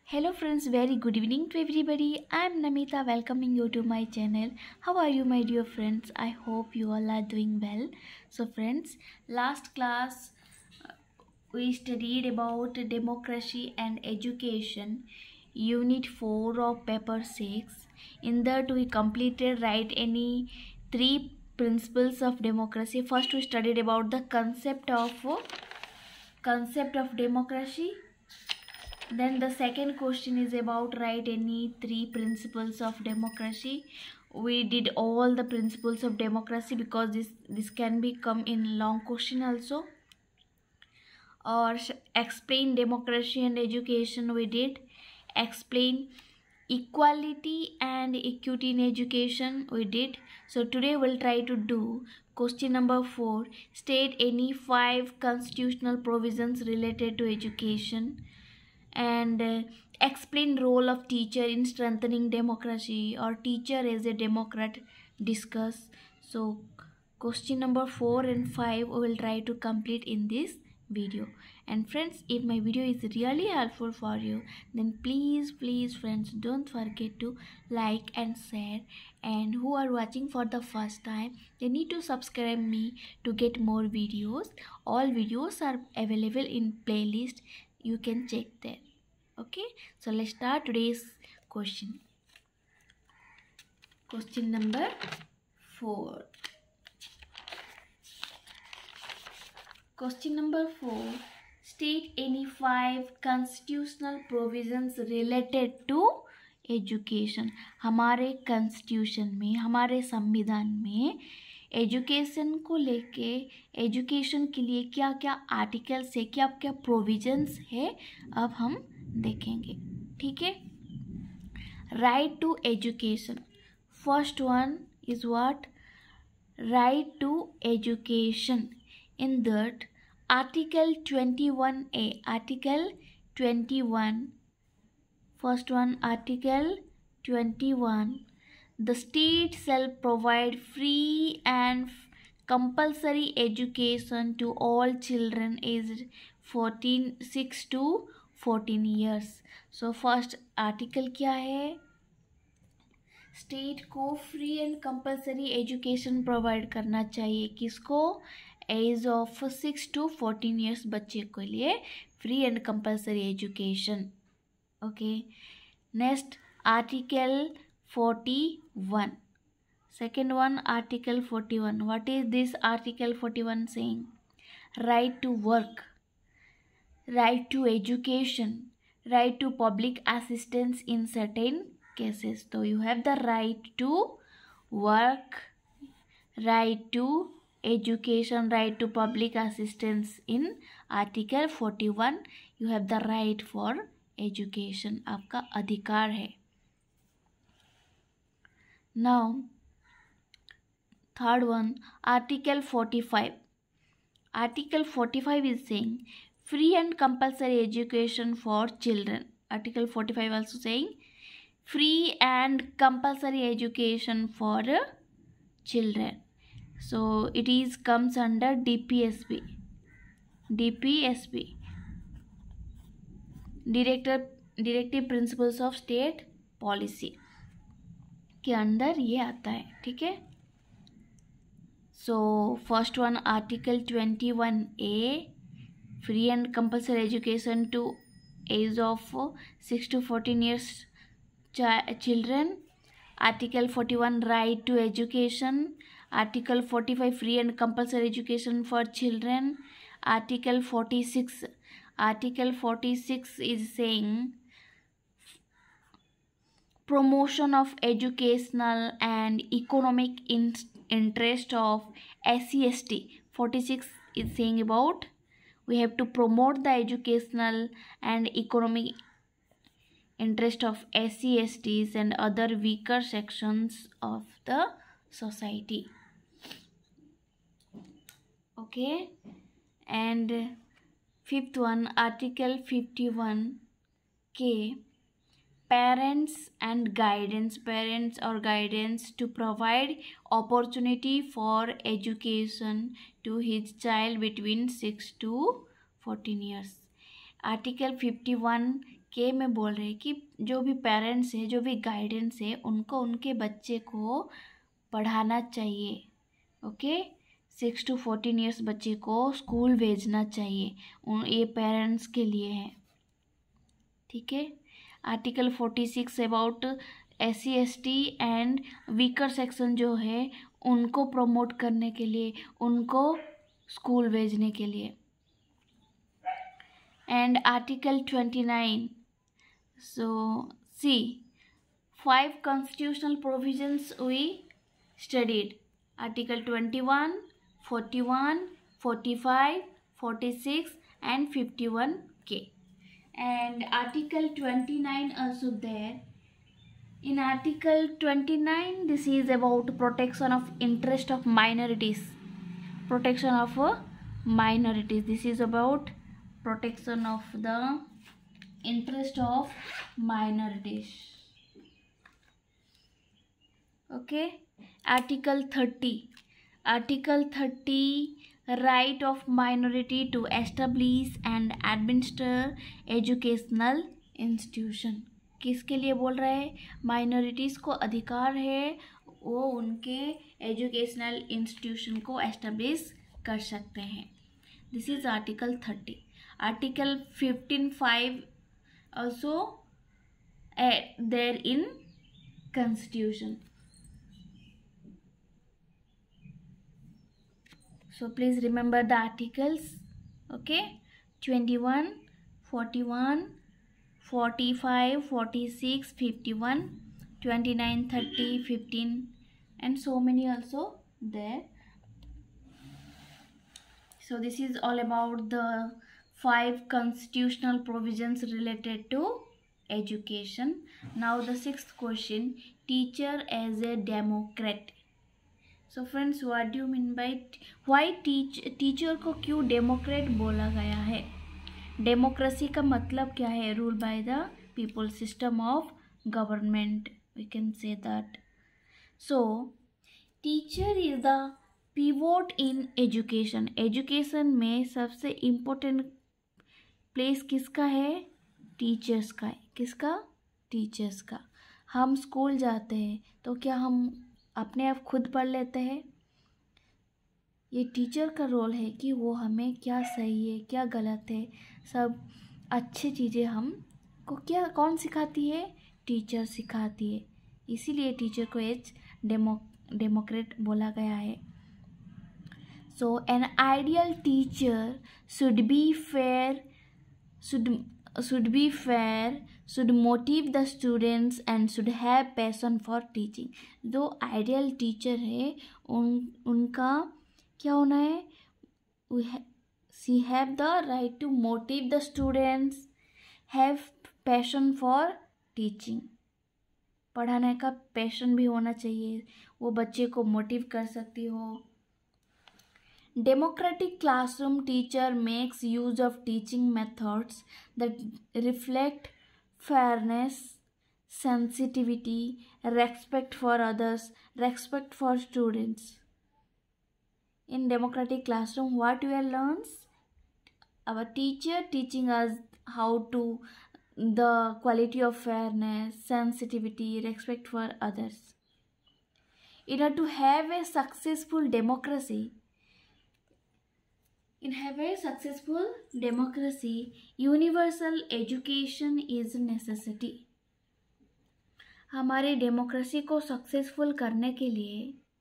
Hello friends, very good evening to everybody. I am Namita welcoming you to my channel. How are you my dear friends? I hope you all are doing well. So friends, last class we studied about democracy and education, unit 4 of paper 6. In that we completed write any three principles of democracy. First we studied about the concept of democracy. Then the second question is about write any three principles of democracy. We did all the principles of democracy because this can be come in long question also. Or explain democracy and education we did. Explain equality and equity in education we did. So today we'll try to do question number 4. State any 5 constitutional provisions related to education. And explain role of teacher in strengthening democracy or teacher as a democrat discuss. So question number 4 and 5 we will try to complete in this video. And friends, if my video is really helpful for you, then please friends, don't forget to like and share. And who are watching for the first time, they need to subscribe me to get more videos. All videos are available in playlist, you can check there. Okay, so let's start today's question. Question number 4. Question number 4. State any 5 constitutional provisions related to education. हमारे constitution में, हमारे संविधान में education को लेके, education के लिए क्या क्या आर्टिकल्स है, क्या क्या प्रोविजंस है, अब हम देखेंगे. ठीक है. Right to education. First one is what? Right to education. In that article 21A, article 21, first one, article 21, the state shall provide free and compulsory education to all children aged 6 to 14 years. So first article क्या है? State को free and compulsory education provide करना चाहिए. किसको? As of 6 to 14 years बच्चे के लिए free and compulsory education. Okay. Next article 41. Second one, article 41. What is this article 41 saying? Right to work, right to education, right to public assistance in certain cases. So you have the right to work, right to education, right to public assistance. In article 41 you have the right for education. आपका अधिकार है. Now third one, article 45. Article 45 is saying free and compulsory education for children. Article 45 also saying free and compulsory education for children. So it is comes under DPSP. Directive Principles of State Policy के अंदर ये आता है. ठीक है. So first one, article 21A, free and compulsory education to age of 6 to 14 years children. Article 41, right to education. Article 45, free and compulsory education for children. Article 46. Article 46 is saying promotion of educational and economic interest of SC/ST. 46 is saying about we have to promote the educational and economic interest of SC/STs and other weaker sections of the society. Okay. And fifth one, article 51K, parents or guidance to provide opportunity for education to his child between 6 to 14 years. Article 51K के में बोल रहे हैं कि जो भी parents है, जो भी गाइडेंस है, उनको उनके बच्चे को पढ़ाना चाहिए। ओके, 6 to 14 ईयर्स बच्चे को स्कूल भेजना चाहिए, ये पेरेंट्स के लिए है। ठीक है। Article 46 about SC ST and weaker section जो है उनको प्रमोट करने के लिए, उनको स्कूल भेजने के लिए। And article 29, so see 5 constitutional provisions we studied. Article 21, 41, 45, 46 and 51K. And Article 29 also there. In Article 29, this is about protection of interest of minorities. Protection of minorities. This is about protection of the interest of minorities. Okay. Article 30. Article 30, right of minority to establish and administer educational institution. किसके लिए बोल रहा है? Minorities को अधिकार है वो उनके एजुकेशनल इंस्टीट्यूशन को एस्टेब्लिश कर सकते हैं। This is article 30. Article 15(5) also there in constitution. So please remember the articles. Okay, 21, 41, 45, 46, 51, 29, 30, 15 and so many also there. So this is all about the 5 constitutional provisions related to education. Now the 6th question, teacher as a democrat. So friends, what do you mean by why teacher को क्यों Democrat बोला गया है? Democracy का मतलब क्या है? Rule by the people, system of government, we can say that. So teacher is the pivot in education. Education में सबसे इम्पोर्टेंट प्लेस किसका है? टीचर्स का है. किसका? टीचर्स का. हम स्कूल जाते हैं तो क्या हम अपने आप खुद पढ़ लेते हैं? ये टीचर का रोल है कि वो हमें क्या सही है क्या गलत है सब अच्छी चीज़ें हमको क्या कौन सिखाती है? टीचर सिखाती है. इसीलिए टीचर को एज डेमोक्रेट बोला गया है. So an ideal teacher should be fair, should motive the students and should have passion for teaching. जो आइडियल टीचर है उनका क्या होना है? she have the right to motive the students, have passion for teaching. पढ़ाने का passion भी होना चाहिए, वो बच्चे को मोटिव कर सकती हो. Democratic classroom teacher makes use of teaching methods that reflect fairness, sensitivity, respect for others, respect for students. In democratic classroom, what we learn? Our teacher teaching us how to the quality of fairness, sensitivity, respect for others. In order to have a successful democracy, universal education is necessity. हमारे democracy को successful करने के लिए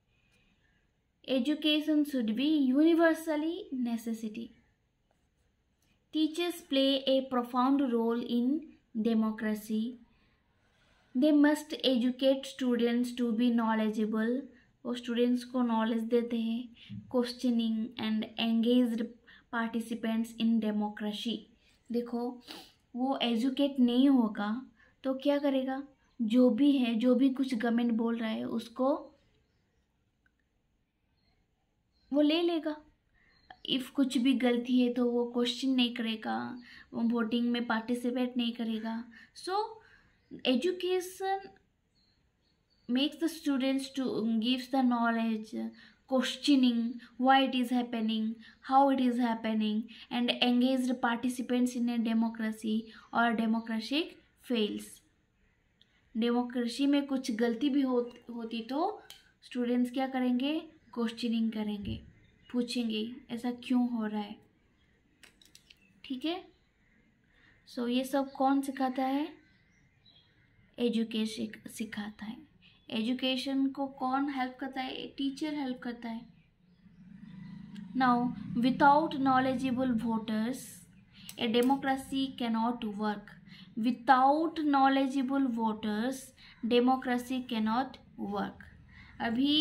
education should be universally necessity. Teachers play a profound role in democracy. They must educate students to be knowledgeable. वो students को knowledge देते हैं. Questioning and engaged participants in democracy. देखो वो एजुकेट नहीं होगा तो क्या करेगा? जो भी है, जो भी कुछ गवर्नमेंट बोल रहा है उसको वो ले लेगा. इफ़ कुछ भी गलती है तो वो क्वेश्चन नहीं करेगा, वो वोटिंग में पार्टिसिपेट नहीं करेगा. So education makes the students to gives the knowledge questioning why it is happening, how it is happening, and engaged participants in a democracy or democracy fails. Democracy में कुछ गलती भी होती तो स्टूडेंट्स क्या करेंगे, क्वेश्चनिंग करेंगे, पूछेंगे ऐसा क्यों हो रहा है. ठीक है. सो ये सब कौन सिखाता है, एजुकेशन सिखाता है. एजुकेशन को कौन हेल्प करता है, टीचर हेल्प करता है. Now without knowledgeable voters a democracy cannot work. Without knowledgeable voters democracy cannot work. अभी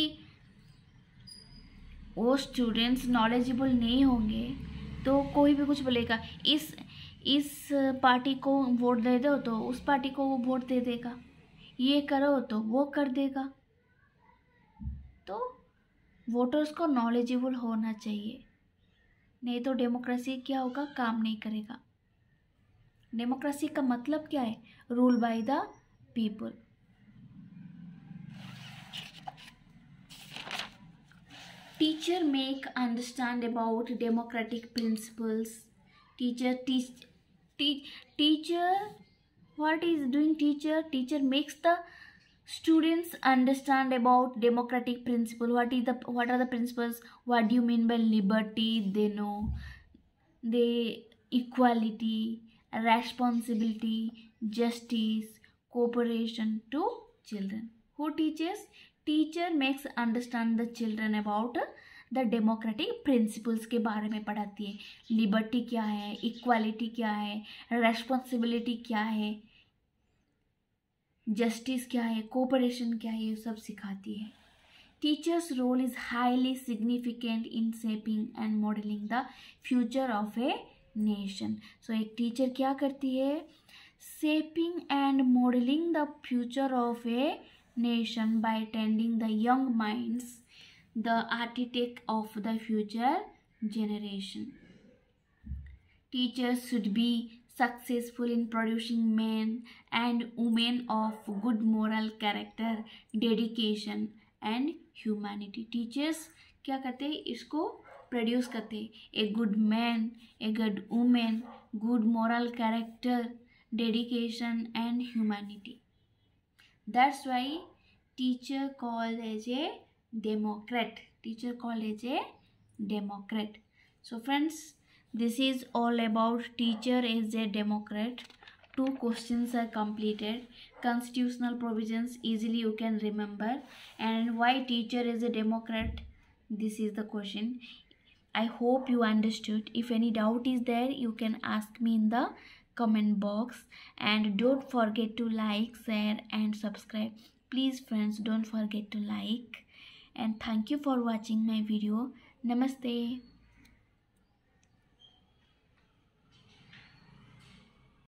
वो स्टूडेंट्स नॉलेजेबल नहीं होंगे तो कोई भी कुछ बोलेगा, इस पार्टी को वोट दे दो तो उस पार्टी को वो वोट दे देगा, ये करो तो वो कर देगा. तो वोटर्स को नॉलेजेबल होना चाहिए, नहीं तो डेमोक्रेसी क्या होगा, काम नहीं करेगा. डेमोक्रेसी का मतलब क्या है, rule by the people. Teacher make understand about democratic principles. Teacher what is doing, teacher makes the students understand about democratic principle. What are the principles, what do you mean by liberty, they know, the equality, responsibility, justice, cooperation to children. Who teaches? Teacher makes understand the children about the democratic principles के बारे में पढ़ाती है. Liberty क्या है, equality क्या है, responsibility क्या है, जस्टिस क्या है, कोऑपरेशन क्या है, ये सब सिखाती है. Teachers role is highly significant in shaping and modelling the future of a nation. So एक टीचर क्या करती है, shaping and modelling the future of a nation by tending the young minds, the architect of the future generation. Teachers should be successful in producing men and women of good moral character, dedication and humanity. Teachers क्या करते हैं, इसको produce करते हैं, a good man, a good women, good moral character, dedication and humanity. That's why teacher called as a democrat. Teacher called as a democrat. So friends, this is all about teacher as a democrat. 2 questions are completed. Constitutional provisions easily you can remember, and why teacher is a democrat, this is the question. I hope you understood. If any doubt is there, you can ask me in the comment box, and don't forget to like, share and subscribe. Please friends, don't forget to like. And thank you for watching my video. Namaste.